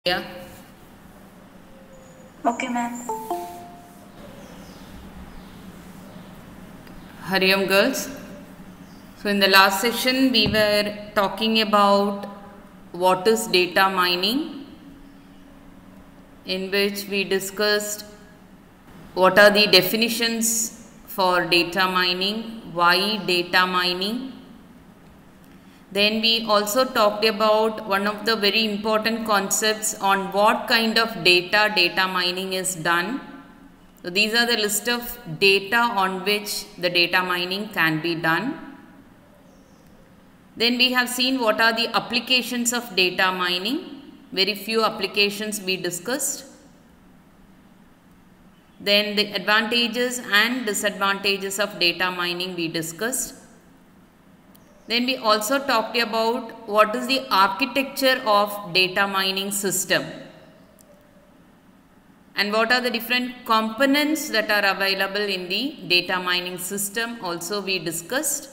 Yeah. Okay, ma'am. Hariam girls. So in the last session we were talking about what is data mining, in which we discussed what are the definitions for data mining, why data mining. Then we also talked about one of the very important concepts on what kind of data mining is done. So these are the list of data on which the data mining can be done. Then we have seen what are the applications of data mining. Very few applications we discussed. Then the advantages and disadvantages of data mining we discussed. Then we also talked about what is the architecture of data mining system and what are the different components that are available in the data mining system also we discussed.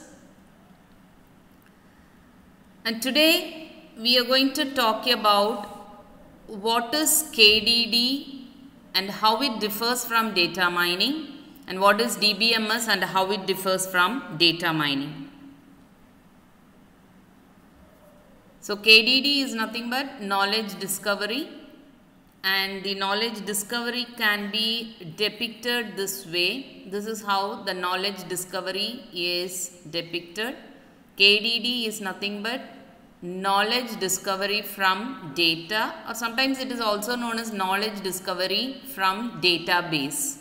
And today we are going to talk about what is KDD and how it differs from data mining, and what is DBMS and how it differs from data mining. So KDD is nothing but knowledge discovery, and the knowledge discovery can be depicted this way. This is how the knowledge discovery is depicted. KDD is nothing but knowledge discovery from data, or sometimes it is also known as knowledge discovery from database.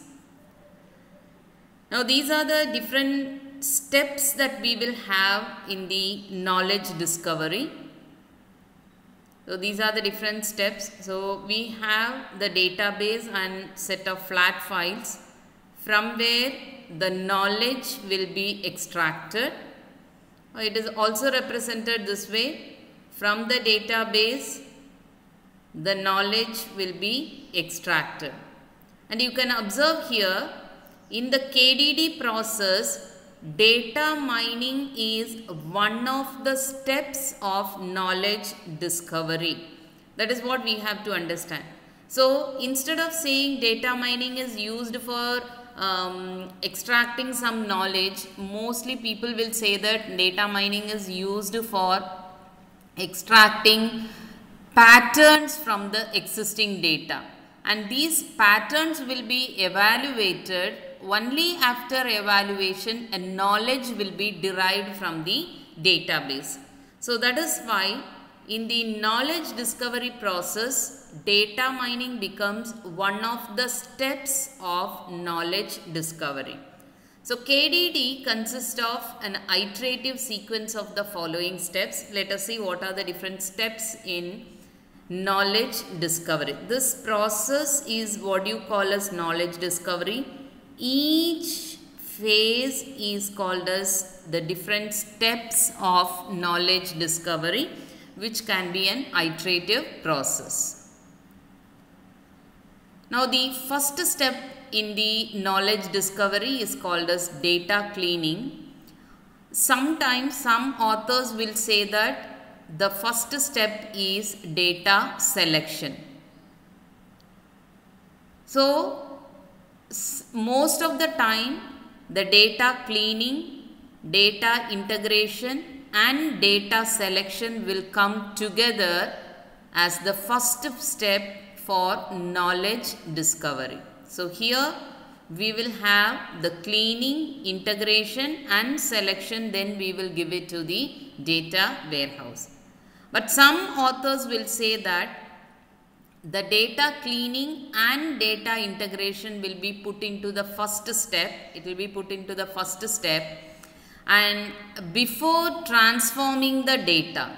Now these are the different steps that we will have in the knowledge discovery. So these are the different steps. So we have the database and set of flat files from where the knowledge will be extracted. It is also represented this way. From the database, the knowledge will be extracted. And you can observe here, in the KDD process, data mining is one of the steps of knowledge discovery. That is what we have to understand. So instead of saying data mining is used for extracting some knowledge, mostly people will say that data mining is used for extracting patterns from the existing data, and these patterns will be evaluated. Only after evaluation a knowledge will be derived from the database. So that is why in the knowledge discovery process, data mining becomes one of the steps of knowledge discovery. So KDD consists of an iterative sequence of the following steps. Let us see what are the different steps in knowledge discovery. This process is what you call as knowledge discovery. Each phase is called as the different steps of knowledge discovery, which can be an iterative process. Now the first step in the knowledge discovery is called as data cleaning. Sometimes some authors will say that the first step is data selection. So most of the time the data cleaning, data integration and data selection will come together as the first step for knowledge discovery. So here we will have the cleaning, integration and selection, then we will give it to the data warehouse. But some authors will say that the data cleaning and data integration will be put into the first step. It will be put into the first step, and before transforming the data,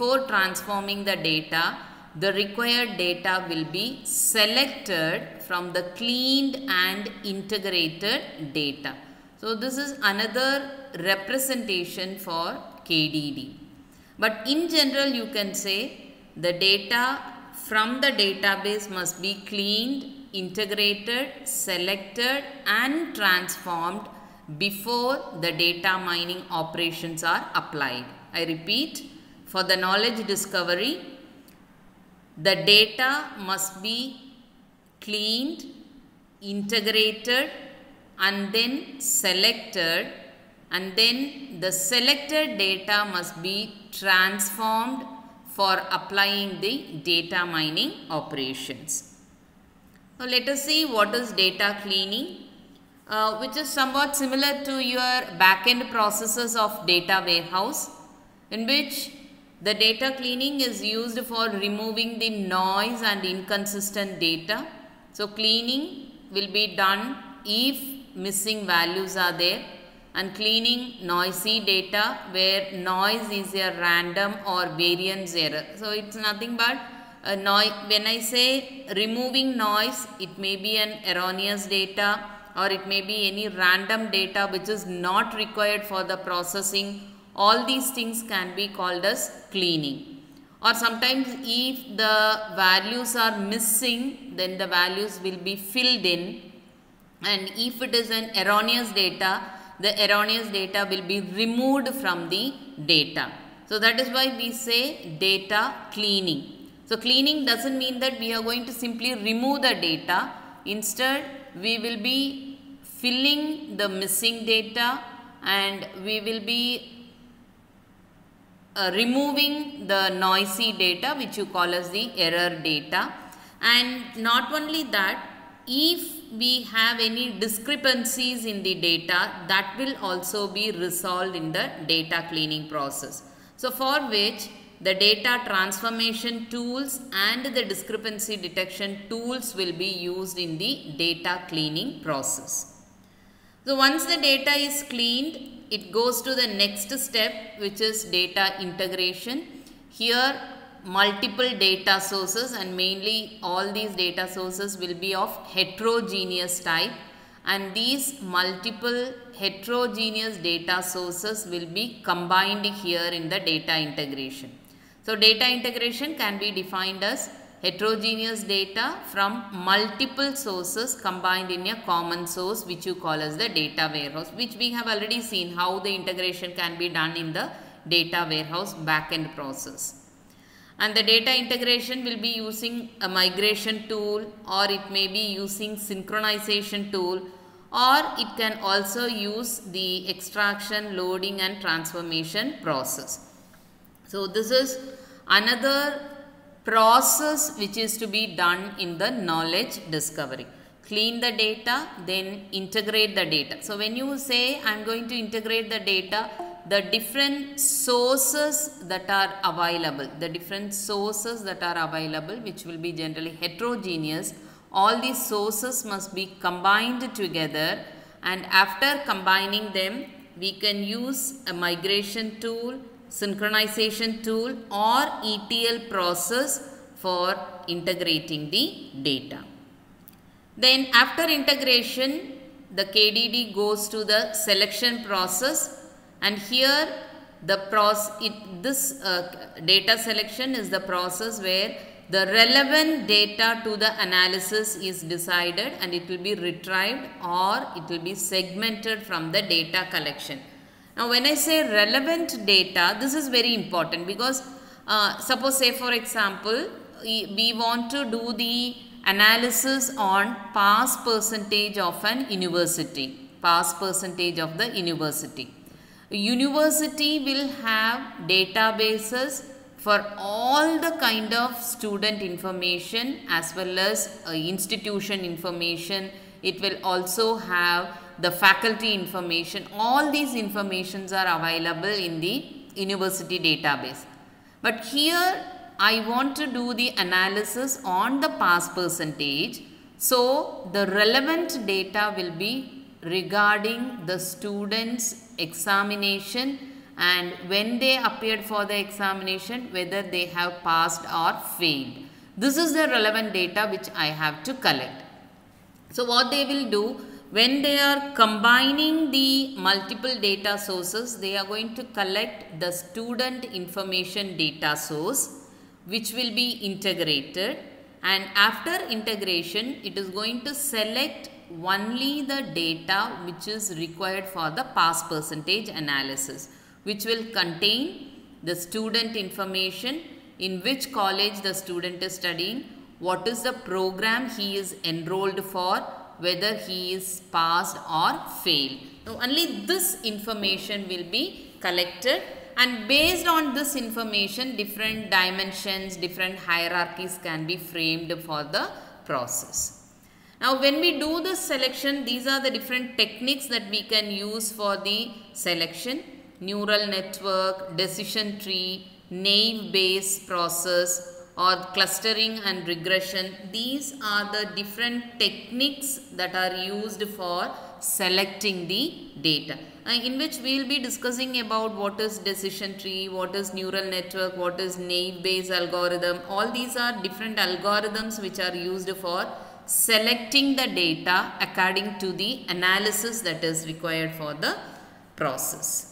the required data will be selected from the cleaned and integrated data. So this is another representation for KDD. But in general you can say the data from the database must be cleaned, integrated, selected and transformed before the data mining operations are applied. I repeat, for the knowledge discovery, the data must be cleaned, integrated, and then selected, and then the selected data must be transformed for applying the data mining operations. Now let us see what is data cleaning, which is somewhat similar to your back-end processes of data warehouse, in which the data cleaning is used for removing the noise and inconsistent data. So cleaning will be done if missing values are there, and cleaning noisy data where noise is a random or variance error. So it's nothing but a noise. When I say removing noise, it may be an erroneous data, or it may be any random data which is not required for the processing. All these things can be called as cleaning. Or sometimes if the values are missing, then the values will be filled in, and if it is an erroneous data, the erroneous data will be removed from the data. So that is why we say data cleaning. So cleaning doesn't mean that we are going to simply remove the data. Instead, we will be filling the missing data, and we will be removing the noisy data, which you call as the error data. And not only that, if we have any discrepancies in the data, that will also be resolved in the data cleaning process. So for which the data transformation tools and the discrepancy detection tools will be used in the data cleaning process. So once the data is cleaned, it goes to the next step, which is data integration. Here multiple data sources, and mainly all these data sources will be of heterogeneous type, and these multiple heterogeneous data sources will be combined here in the data integration. So data integration can be defined as heterogeneous data from multiple sources combined in a common source, which you call as the data warehouse, which we have already seen how the integration can be done in the data warehouse backend process. And the data integration will be using a migration tool, or it may be using synchronization tool, or it can also use the extraction, loading and transformation process. So this is another process which is to be done in the knowledge discovery. Clean the data, then integrate the data. So when you say I am going to integrate the data, the different sources that are available, which will be generally heterogeneous, all these sources must be combined together, and after combining them we can use a migration tool, synchronization tool or ETL process for integrating the data. Then after integration, the KDD goes to the selection process, and here the data selection is the process where the relevant data to the analysis is decided, and it will be retrieved or it will be segmented from the data collection. Now when I say relevant data, this is very important, because suppose say for example we want to do the analysis on pass percentage of an university, University will have databases for all the kind of student information as well as institution information. It will also have the faculty information. All these informations are available in the university database. But here I want to do the analysis on the pass percentage. So the relevant data will be regarding the students' examination, and when they appeared for the examination, whether they have passed or failed. This is the relevant data which I have to collect. So what they will do, when they are combining the multiple data sources, they are going to collect the student information data source, which will be integrated, and after integration it is going to select only the data which is required for the pass percentage analysis, which will contain the student information, in which college the student is studying, what is the program he is enrolled for, whether he is passed or failed. So only this information will be collected, and based on this information different dimensions, different hierarchies can be framed for the process. Now when we do the selection, these are the different techniques that we can use for the selection: neural network, decision tree, naive Bayes process, or clustering and regression. These are the different techniques that are used for selecting the data, in which we will be discussing about what is decision tree, what is neural network, what is naive Bayes algorithm. All these are different algorithms which are used for selecting the data according to the analysis that is required for the process.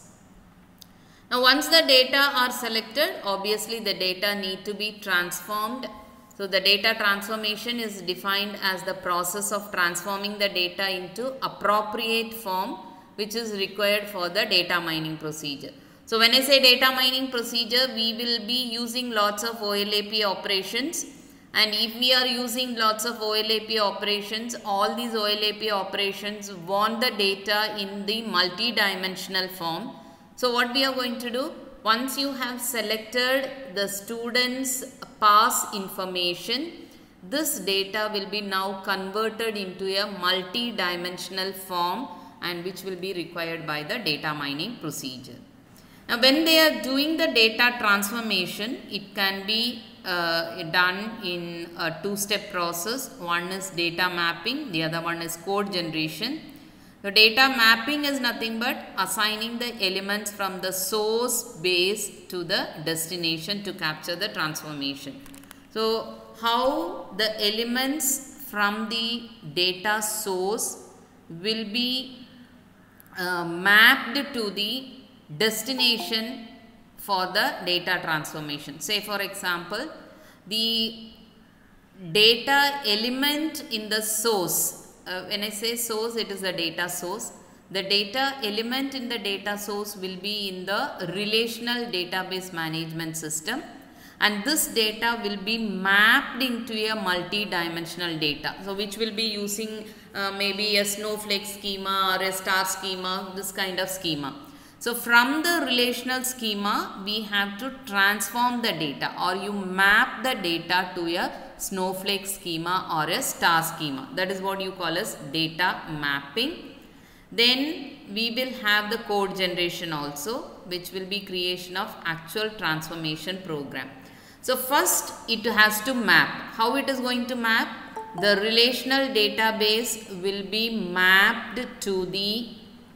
Now once the data are selected, obviously the data need to be transformed. So the data transformation is defined as the process of transforming the data into appropriate form which is required for the data mining procedure. So when I say data mining procedure, we will be using lots of OLAP operations, and if we are using lots of OLAP operations, all these OLAP operations want the data in the multi-dimensional form. So what we are going to do, once you have selected the student's pass information, this data will be now converted into a multi-dimensional form, and which will be required by the data mining procedure. Now when they are doing the data transformation, it can be done in a two-step process. One is data mapping, the other one is code generation. So data mapping is nothing but assigning the elements from the source base to the destination to capture the transformation. So how the elements from the data source will be mapped to the destination for the data transformation. Say for example, the data element in the source, when I say source, it is the data source. The data element in the data source will be in the relational database management system, and this data will be mapped into a multi-dimensional data. So which will be using maybe a snowflake schema or a star schema, this kind of schema. So from the relational schema, we have to transform the data, or you map the data to a snowflake schema or a star schema. That is what you call as data mapping. Then we will have the code generation also, which will be creation of actual transformation program. So first it has to map. How it is going to map? The relational database will be mapped to the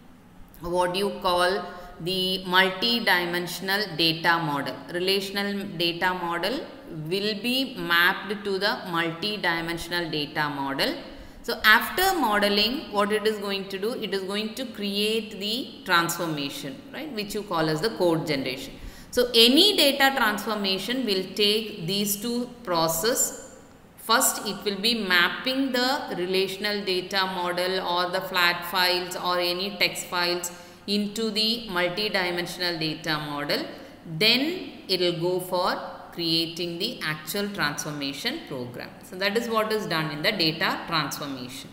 what you call the multi-dimensional data model. Relational data model will be mapped to the multi-dimensional data model. So after modeling, what it is going to do, it is going to create the transformation, right, which you call as the code generation. So any data transformation will take these two processes. First, it will be mapping the relational data model or the flat files or any text files into the multi-dimensional data model. Then it will go for creating the actual transformation program. So that is what is done in the data transformation.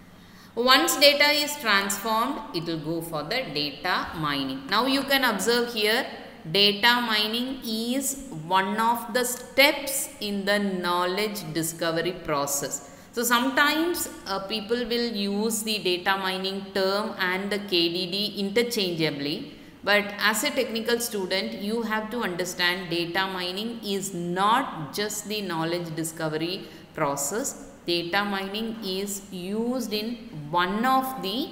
Once data is transformed, it will go for the data mining. Now you can observe here, data mining is one of the steps in the knowledge discovery process. So sometimes people will use the data mining term and the KDD interchangeably, but as a technical student, you have to understand data mining is not just the knowledge discovery process. Data mining is used in one of the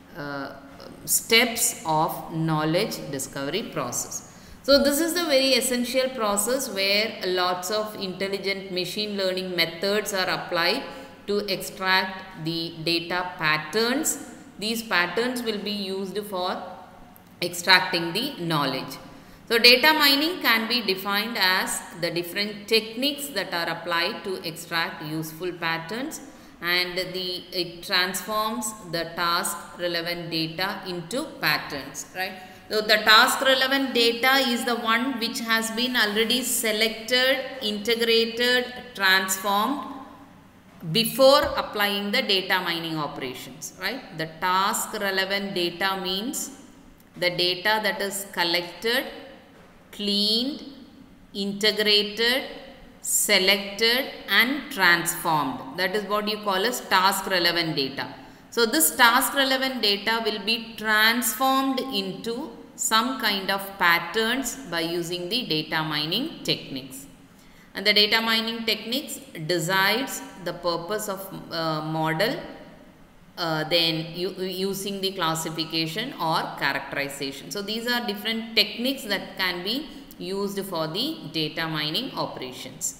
steps of knowledge discovery process. So this is the very essential process where lots of intelligent machine learning methods are applied to extract the data patterns. These patterns will be used for extracting the knowledge. So data mining can be defined as the different techniques that are applied to extract useful patterns, and it transforms the task relevant data into patterns, right? So the task relevant data is the one which has been already selected, integrated, transformed before applying the data mining operations, right? The task relevant data means the data that is collected, cleaned, integrated, selected and transformed. That is what you call as task relevant data. So this task relevant data will be transformed into some kind of patterns by using the data mining techniques. And the data mining techniques decides the purpose of model, then using the classification or characterization. So these are different techniques that can be used for the data mining operations.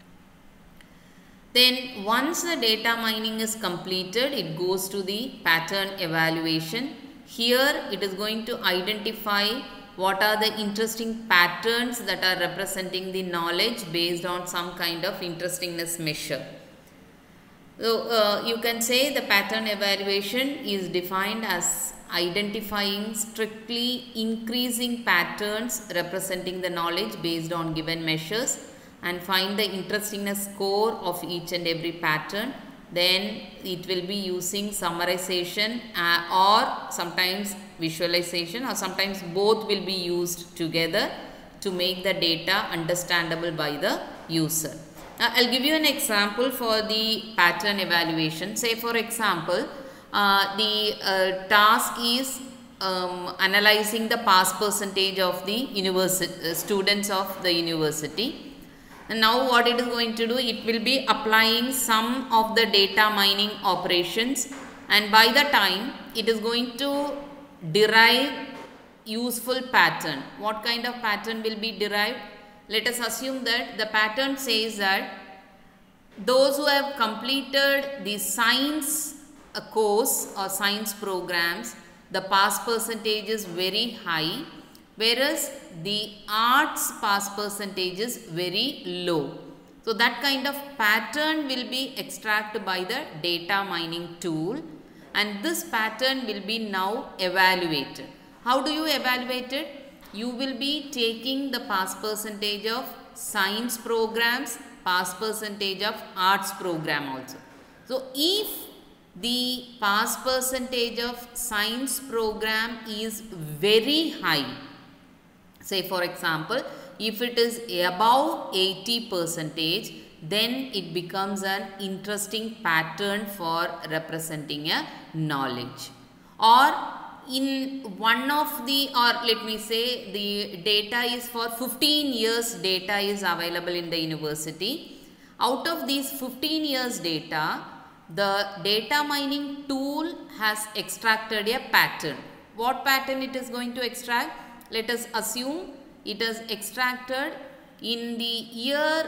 Then once the data mining is completed, it goes to the pattern evaluation. Here it is going to identify what are the interesting patterns that are representing the knowledge based on some kind of interestingness measure. So you can say the pattern evaluation is defined as identifying strictly increasing patterns representing the knowledge based on given measures and find the interestingness score of each and every pattern. Then it will be using summarization or sometimes visualization, or sometimes both will be used together to make the data understandable by the user. Now, I'll give you an example for the pattern evaluation. Say for example, the task is analyzing the pass percentage of the students of the university. And now what it is going to do, it will be applying some of the data mining operations, and by the time it is going to derive useful pattern. What kind of pattern will be derived? Let us assume that the pattern says that those who have completed the science course or science programs, the pass percentage is very high, whereas the arts pass percentage is very low. So that kind of pattern will be extracted by the data mining tool, and this pattern will be now evaluated. How do you evaluate it? You will be taking the pass percentage of science programs, pass percentage of arts program also. So if the pass percentage of science program is very high, say for example, if it is above 80%, then it becomes an interesting pattern for representing a knowledge. Or in one of the, or let me say the data is for 15 years data is available in the university. Out of these 15 years data, the data mining tool has extracted a pattern. What pattern it is going to extract? Let us assume it is extracted in the year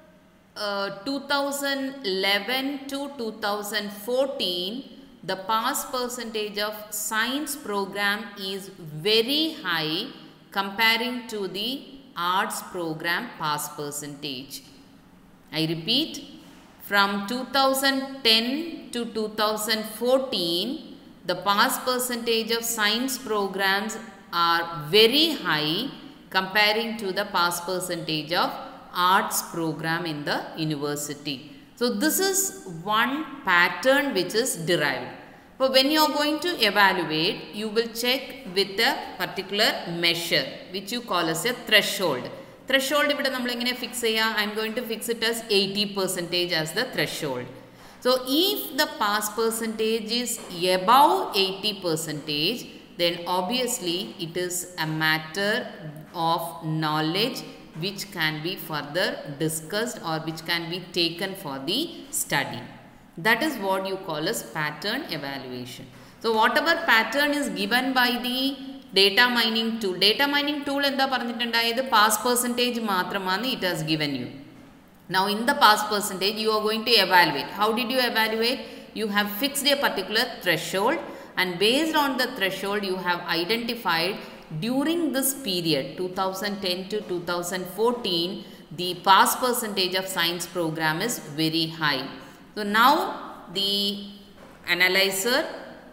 2011 to 2014. The pass percentage of science program is very high comparing to the arts program pass percentage. I repeat, from 2010 to 2014, the pass percentage of science programs are very high comparing to the pass percentage of arts program in the university. So this is one pattern which is derived. But when you are going to evaluate, you will check with a particular measure which you call as a threshold. Threshold, I am going to fix it as 80% as the threshold. So if the pass percentage is above 80%, then obviously it is a matter of knowledge which can be further discussed or which can be taken for the study. That is what you call as pattern evaluation. So whatever pattern is given by the data mining tool എന്താ പറഞ്ഞിട്ടുണ്ടായത് pass percentage മാത്രമാണ് it has given you. Now in the pass percentage you are going to evaluate. How did you evaluate? You have fixed a particular threshold, and based on the threshold you have identified during this period 2010 to 2014 the pass percentage of science program is very high. So now the analyzer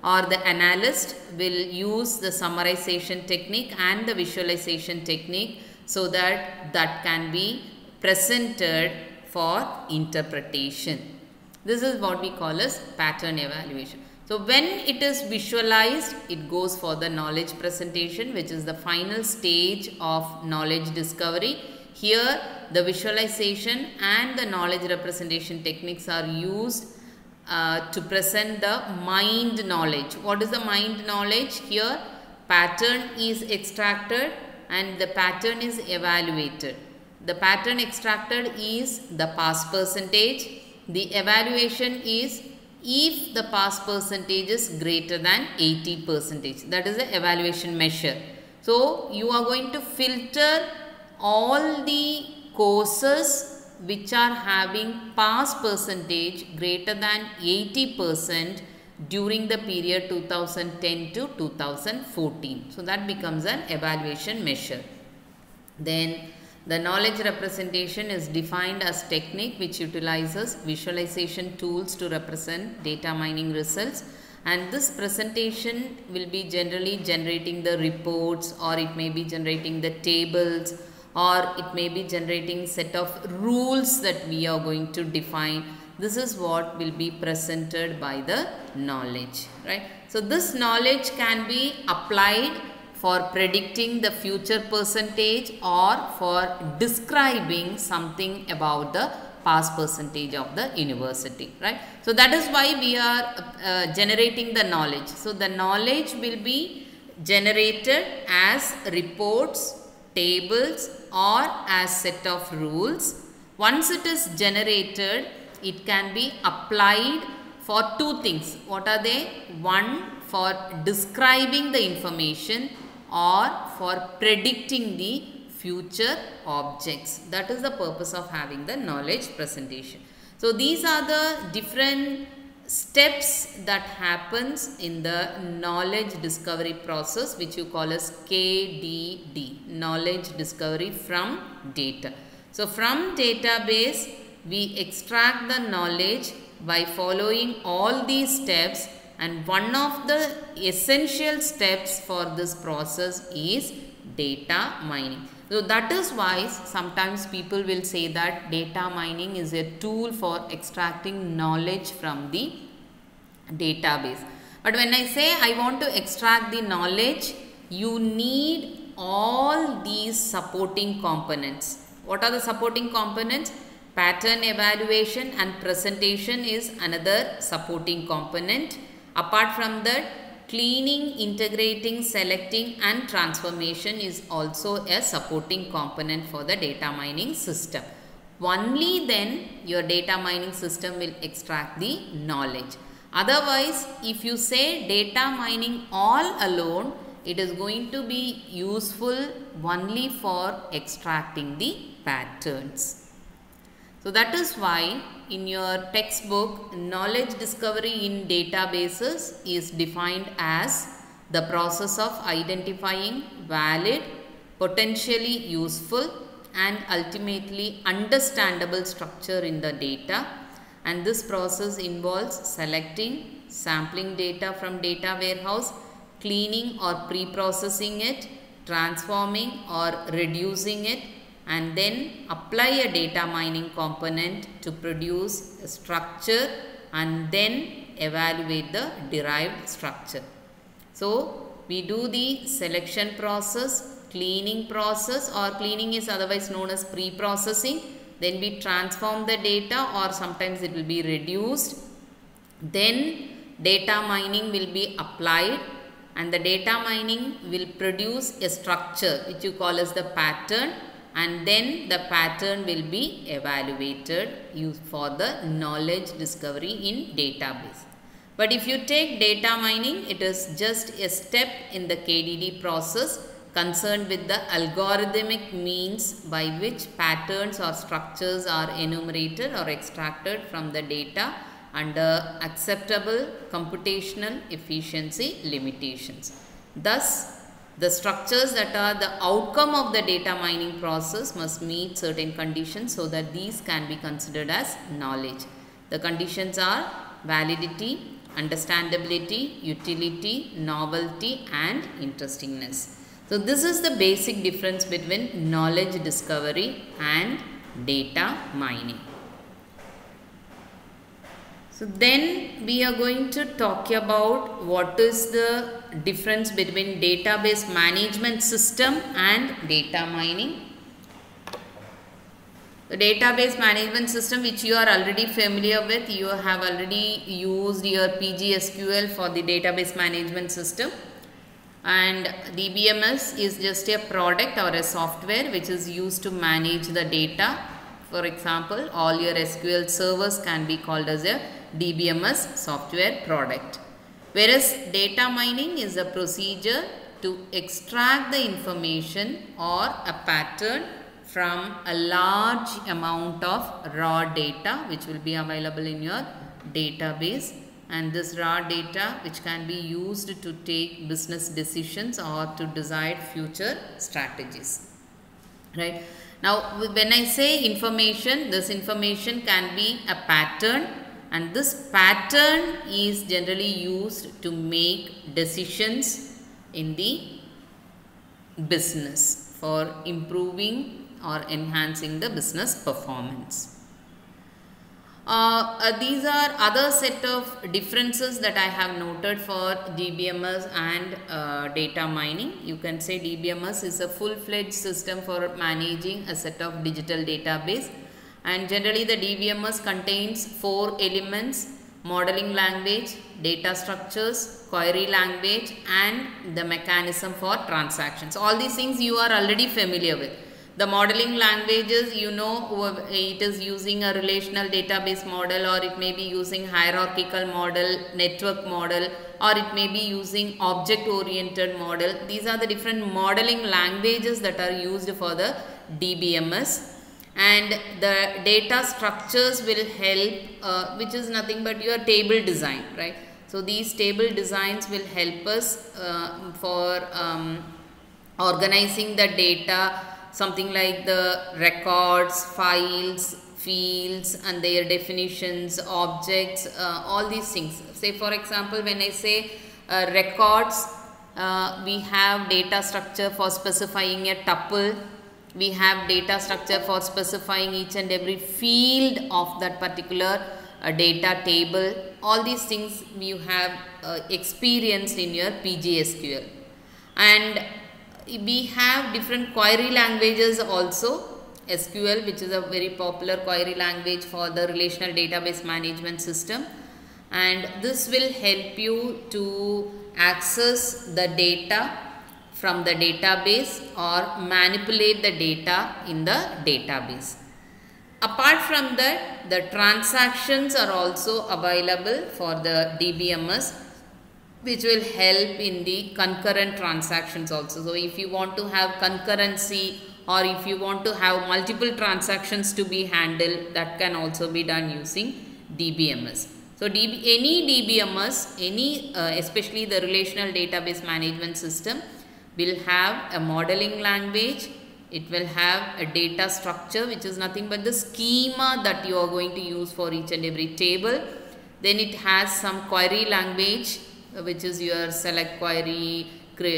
or the analyst will use the summarization technique and the visualization technique so that that can be presented for interpretation. This is what we call as pattern evaluation. So when it is visualized, it goes for the knowledge presentation, which is the final stage of knowledge discovery. Here the visualization and the knowledge representation techniques are used to present the mind knowledge. What is the mind knowledge? Here pattern is extracted and the pattern is evaluated. The pattern extracted is the pass percentage. The evaluation is if the pass percentage is greater than 80%. That is the evaluation measure. So you are going to filter all the courses which are having pass percentage greater than 80% during the period 2010 to 2014. So that becomes an evaluation measure. Then the knowledge representation is defined as technique which utilizes visualization tools to represent data mining results, and this presentation will be generally generating the reports, or it may be generating the tables, or it may be generating set of rules that we are going to define. This is what will be presented by the knowledge, right? So this knowledge can be applied for predicting the future percentage or for describing something about the pass percentage of the university, right? So that is why we are generating the knowledge. So the knowledge will be generated as reports, tables, or as set of rules. Once it is generated, it can be applied for two things. What are they? One, for describing the information, or for predicting the future objects. That is the purpose of having the knowledge presentation. So these are the different steps that happens in the knowledge discovery process, which you call as KDD, knowledge discovery from data. So from database we extract the knowledge by following all these steps, and one of the essential steps for this process is data mining. So that is why sometimes people will say that data mining is a tool for extracting knowledge from the database. But when I say I want to extract the knowledge, you need all these supporting components. What are the supporting components? Pattern evaluation and presentation is another supporting component. Apart from that, cleaning, integrating, selecting and transformation is also a supporting component for the data mining system. Only then your data mining system will extract the knowledge. Otherwise, if you say data mining all alone, it is going to be useful only for extracting the patterns. So that is why in your textbook, knowledge discovery in databases is defined as the process of identifying valid, potentially useful and ultimately understandable structure in the data, and this process involves selecting, sampling data from data warehouse, cleaning or pre-processing it, transforming or reducing it, and then apply a data mining component to produce a structure and then evaluate the derived structure. So we do the selection process, cleaning process, or cleaning is otherwise known as pre-processing. Then we transform the data, or sometimes it will be reduced. Then data mining will be applied, and the data mining will produce a structure which you call as the pattern, and then the pattern will be evaluated used for the knowledge discovery in database. But if you take data mining, it is just a step in the KDD process concerned with the algorithmic means by which patterns or structures are enumerated or extracted from the data under acceptable computational efficiency limitations. Thus, the structures that are the outcome of the data mining process must meet certain conditions so that these can be considered as knowledge. The conditions are validity, understandability, utility, novelty and interestingness. So this is the basic difference between knowledge discovery and data mining. So then we are going to talk about what is the difference between database management system and data mining. The database management system, which you are already familiar with, you have already used your PGSQL for the database management system, and DBMS is just a product or a software which is used to manage the data. For example, all your SQL servers can be called as a DBMS software product. Whereas data mining is a procedure to extract the information or a pattern from a large amount of raw data which will be available in your database, and this raw data which can be used to take business decisions or to decide future strategies, right? Now when I say information, this information can be a pattern, and this pattern is generally used to make decisions in the business for improving or enhancing the business performance. These are other set of differences that I have noted for DBMS and data mining. You can say DBMS is a full-fledged system for managing a set of digital database, and generally the DBMS contains 4 elements: modeling language, data structures, query language and the mechanism for transactions. All these things you are already familiar with. The modeling languages, you know, it is using a relational database model, or it may be using hierarchical model, network model, or it may be using object oriented model. These are the different modeling languages that are used for the DBMS. And the data structures will help, which is nothing but your table design, right? So these table designs will help us for organizing the data, something like the records, files, fields and their definitions, objects, all these things. Say for example, when I say records, we have data structure for specifying a tuple. We have data structure for specifying each and every field of that particular data table. All these things you have experienced in your PGSQL. And we have different query languages also. SQL, which is a very popular query language for the relational database management system, and this will help you to access the data from the database or manipulate the data in the database. Apart from that, the transactions are also available for the DBMS, which will help in the concurrent transactions also. So if you want to have concurrency, or if you want to have multiple transactions to be handled, that can also be done using DBMS. So any DBMS, especially the relational database management system, will have a modeling language. It will have a data structure, which is nothing but the schema that you are going to use for each and every table. Then it has some query language, which is your select query,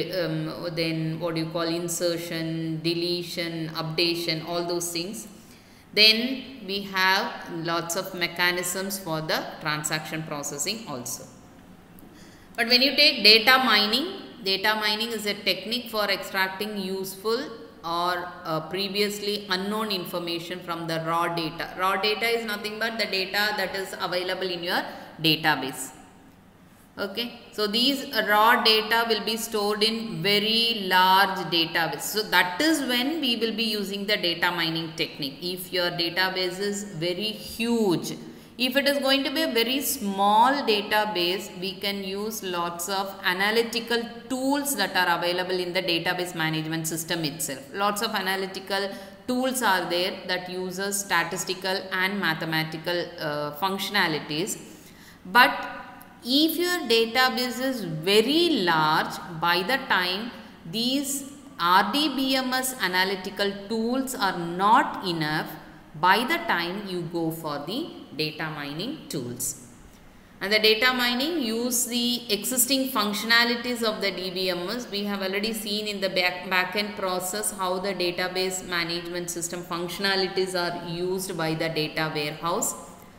then what do you call insertion, deletion, updation, all those things. Then we have lots of mechanisms for the transaction processing also. But when you take data mining is a technique for extracting useful or previously unknown information from the raw data. Raw data is nothing but the data that is available in your database. Okay, so these raw data will be stored in very large database. So that is when we will be using the data mining technique. If your database is very huge, if it is going to be a very small database, we can use lots of analytical tools that are available in the database management system itself. Lots of analytical tools are there that uses statistical and mathematical functionalities. But if your database is very large, by the time these RDBMS analytical tools are not enough, by the time you go for the data mining tools. And the data mining use the existing functionalities of the DBMS. We have already seen in the backend process how the database management system functionalities are used by the data warehouse.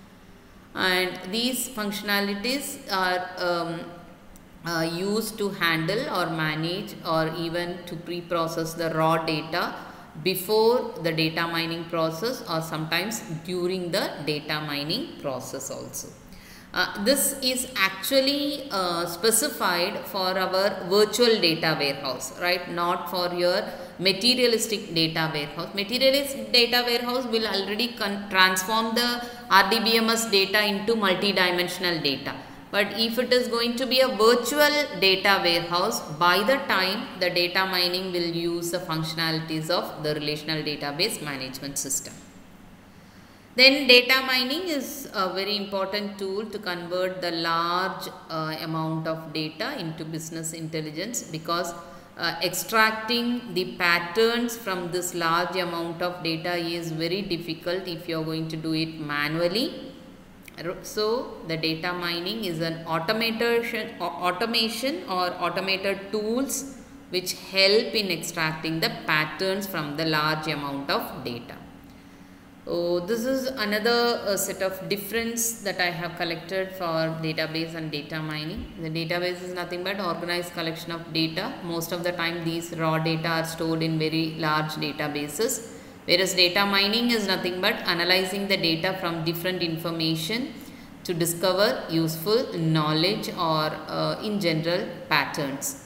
And these functionalities are used to handle or manage or even to pre-process the raw data before the data mining process, or sometimes during the data mining process also. This is actually specified for our virtual data warehouse, right? Not for your materialistic data warehouse. Materialistic data warehouse will already transform the RDBMS data into multi-dimensional data. But if it is going to be a virtual data warehouse, by the time the data mining will use the functionalities of the relational database management system. Then data mining is a very important tool to convert the large amount of data into business intelligence, because extracting the patterns from this large amount of data is very difficult if you are going to do it manually. So the data mining is an automation or automated tools which help in extracting the patterns from the large amount of data. So this is another set of difference that I have collected for database and data mining. The database is nothing but organized collection of data. Most of the time these raw data are stored in very large databases, whereas data mining is nothing but analyzing the data from different information to discover useful knowledge or in general patterns.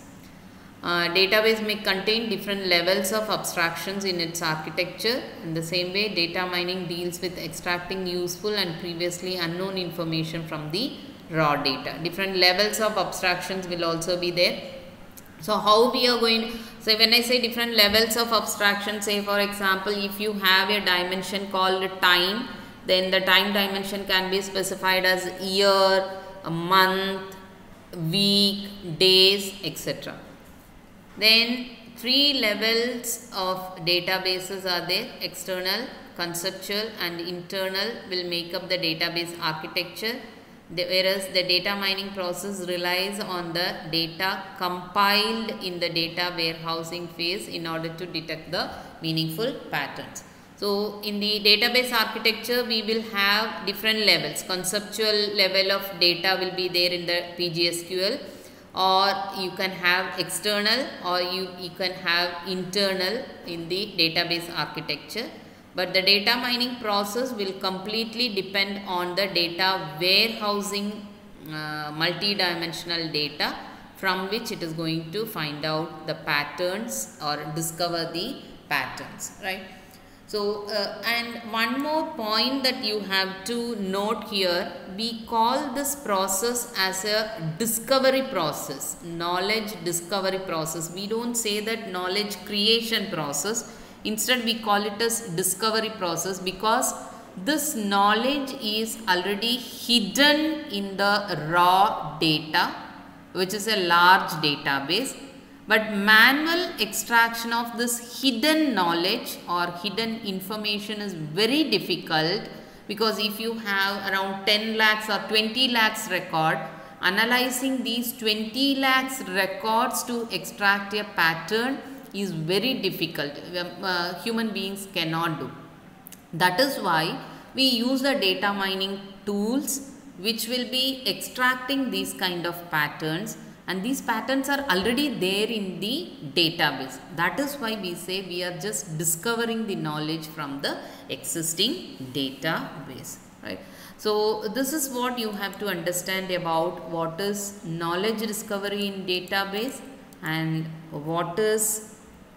Database may contain different levels of abstractions in its architecture. In the same way, data mining deals with extracting useful and previously unknown information from the raw data. Different levels of abstractions will also be there. So how we are going, so when I say different levels of abstraction, say for example, if you have a dimension called time, then the time dimension can be specified as year, a month, week, days, etc. Then 3 levels of databases are there: external, conceptual and internal will make up the database architecture, whereas the data mining process relies on the data compiled in the data warehousing phase in order to detect the meaningful patterns. So in the database architecture we will have different levels. Conceptual level of data will be there in the PGSQL, or you can have external, or you can have internal in the database architecture. But the data mining process will completely depend on the data warehousing multi-dimensional data, from which it is going to find out the patterns or discover the patterns, right? So, and one more point that you have to note here, we call this process as a discovery process, knowledge discovery process. We don't say that knowledge creation process. Instead, we call it as discovery process, because this knowledge is already hidden in the raw data, which is a large database. But manual extraction of this hidden knowledge or hidden information is very difficult, because if you have around 10 lakhs or 20 lakhs record, analyzing these 20 lakhs records to extract a pattern is very difficult. Human beings cannot do. That is why we use the data mining tools which will be extracting these kind of patterns, and these patterns are already there in the database. That is why we say we are just discovering the knowledge from the existing database, right? So this is what you have to understand about what is knowledge discovery in database and what is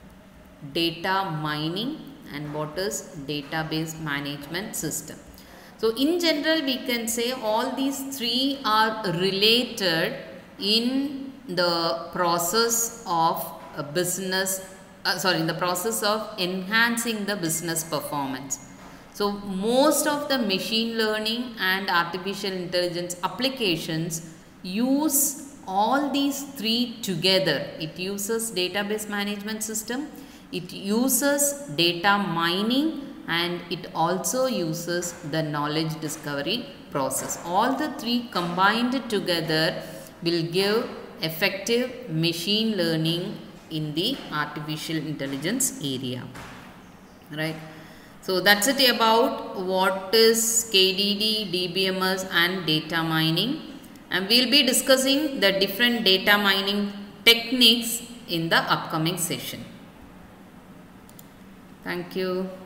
data mining and what is database management system. So in general we can say all these three are related in the process of a business, in the process of enhancing the business performance. So most of the machine learning and artificial intelligence applications use all these three together. It uses database management system, it uses data mining, and it also uses the knowledge discovery process. All the three combined together will give effective machine learning in the artificial intelligence area, right? So that's it about what is KDD, DBMS and data mining, and we'll be discussing the different data mining techniques in the upcoming session. Thank you.